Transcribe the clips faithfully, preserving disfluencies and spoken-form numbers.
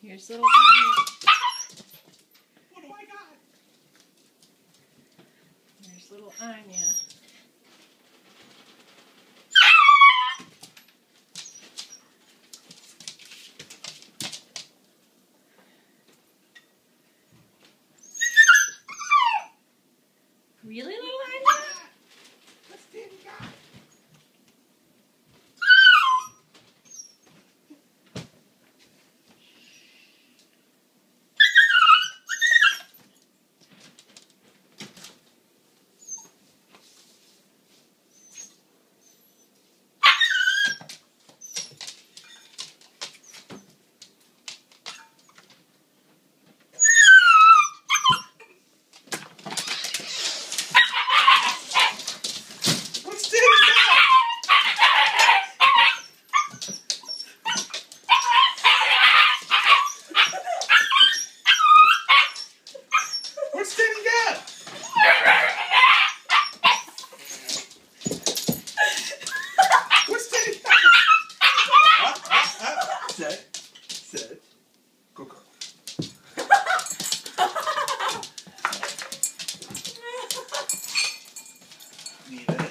Here's little Anya. What do I got? There's little Anya. Really, little Anya? What's Daddy got? What's Daddy got? What's Daddy got? Ah, ah, ah. Sit. Sit. Go, go. Leave it.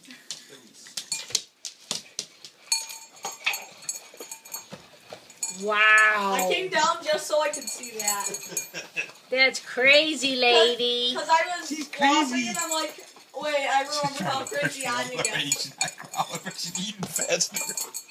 Wow. I came down just so I could see that. That's crazy, lady. Because I was She's walking crazy. and I'm like, wait, I remember how crazy Anya gets. She's not growling, but she's eating faster.